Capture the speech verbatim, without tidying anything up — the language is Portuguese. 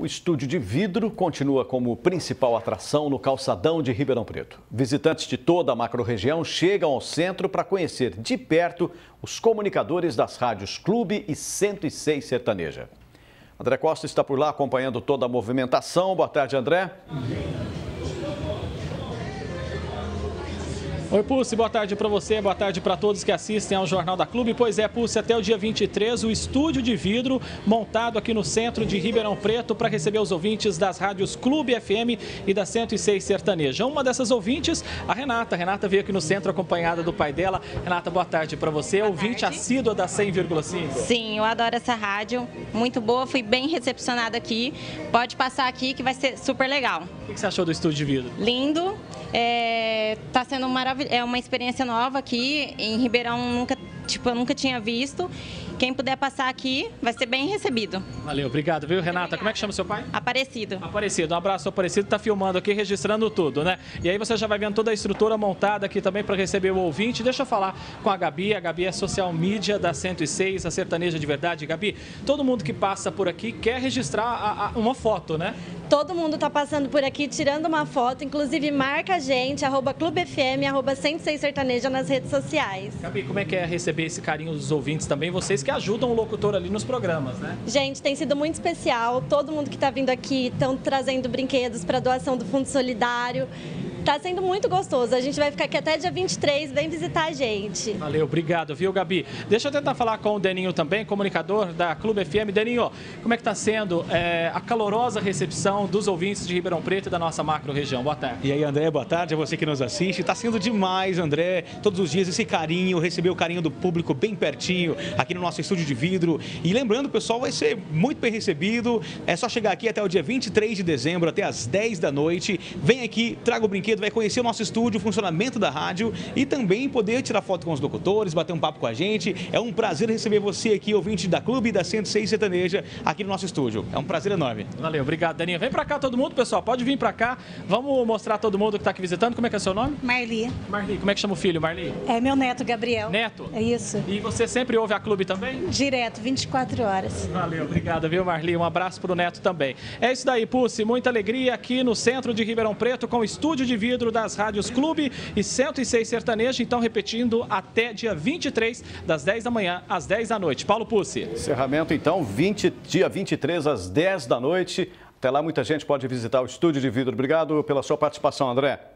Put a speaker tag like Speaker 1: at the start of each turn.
Speaker 1: O estúdio de vidro continua como principal atração no calçadão de Ribeirão Preto. Visitantes de toda a macro-região chegam ao centro para conhecer de perto os comunicadores das rádios Clube e cento e seis Sertaneja. André Costa está por lá acompanhando toda a movimentação. Boa tarde, André.
Speaker 2: Oi, Pulse, boa tarde para você, boa tarde para todos que assistem ao Jornal da Clube. Pois é, Pulse, até o dia vinte e três, o estúdio de vidro montado aqui no centro de Ribeirão Preto para receber os ouvintes das rádios Clube F M e da cento e seis Sertaneja. Uma dessas ouvintes, a Renata. A Renata veio aqui no centro acompanhada do pai dela. Renata, boa tarde para você, boa ouvinte tarde. Assídua da cem vírgula cinco.
Speaker 3: Sim, eu adoro essa rádio, muito boa, fui bem recepcionada aqui. Pode passar aqui que vai ser super legal.
Speaker 2: O que você achou do estúdio de vidro?
Speaker 3: Lindo, é, tá sendo maravilhoso. É uma experiência nova aqui em Ribeirão, nunca, tipo, eu nunca tinha visto. Quem puder passar aqui vai ser bem recebido.
Speaker 2: Valeu, obrigado, viu, Renata?
Speaker 3: Obrigada.
Speaker 2: Como é que chama seu pai?
Speaker 3: Aparecido.
Speaker 2: Aparecido, um abraço, Aparecido. Tá filmando aqui, registrando tudo, né? E aí você já vai vendo toda a estrutura montada aqui também para receber o ouvinte. Deixa eu falar com a Gabi. A Gabi é social media da cento e seis, a sertaneja de verdade. Gabi, todo mundo que passa por aqui quer registrar a, a, uma foto, né?
Speaker 4: Todo mundo está passando por aqui, tirando uma foto, inclusive marca a gente, arroba Clube F M, arroba cento e seis Sertaneja nas redes sociais.
Speaker 2: Gabi, como é que é receber esse carinho dos ouvintes também? Vocês que ajudam o locutor ali nos programas, né?
Speaker 4: Gente, tem sido muito especial, todo mundo que está vindo aqui estão trazendo brinquedos para doação do Fundo Solidário. Tá sendo muito gostoso. A gente vai ficar aqui até dia vinte e três. Vem visitar a gente.
Speaker 2: Valeu, obrigado, viu, Gabi? Deixa eu tentar falar com o Deninho também, comunicador da Clube F M. Deninho, como é que está sendo é, a calorosa recepção dos ouvintes de Ribeirão Preto e da nossa macro-região? Boa tarde.
Speaker 5: E aí, André, boa tarde a você que nos assiste. Está sendo demais, André. Todos os dias esse carinho, receber o carinho do público bem pertinho, aqui no nosso estúdio de vidro. E lembrando, pessoal, vai ser muito bem recebido. É só chegar aqui até o dia vinte e três de dezembro, até às dez da noite. Vem aqui, traga o brinquedo, vai conhecer o nosso estúdio, o funcionamento da rádio e também poder tirar foto com os locutores, bater um papo com a gente. É um prazer receber você aqui, ouvinte da Clube e da cento e seis Sertaneja, aqui no nosso estúdio. É um prazer enorme.
Speaker 2: Valeu, obrigado, Daninha. Vem pra cá todo mundo, pessoal, pode vir pra cá. Vamos mostrar todo mundo que tá aqui visitando. Como é que é seu nome?
Speaker 6: Marli.
Speaker 2: Marli, como é que chama o filho, Marli?
Speaker 6: É meu neto, Gabriel.
Speaker 2: Neto?
Speaker 6: É isso.
Speaker 2: E você sempre ouve a Clube também?
Speaker 6: Direto, vinte e quatro horas.
Speaker 2: Valeu, obrigado, viu, Marli? Um abraço pro Neto também. É isso daí, Pulse. Muita alegria aqui no centro de Ribeirão Preto com o estúdio de vidro das rádios Clube e cento e seis Sertaneja. Então, repetindo, até dia vinte e três, das dez da manhã às dez da noite. Paulo Pucci.
Speaker 1: Encerramento, então, vinte, dia vinte e três, às dez da noite. Até lá, muita gente pode visitar o estúdio de vidro. Obrigado pela sua participação, André.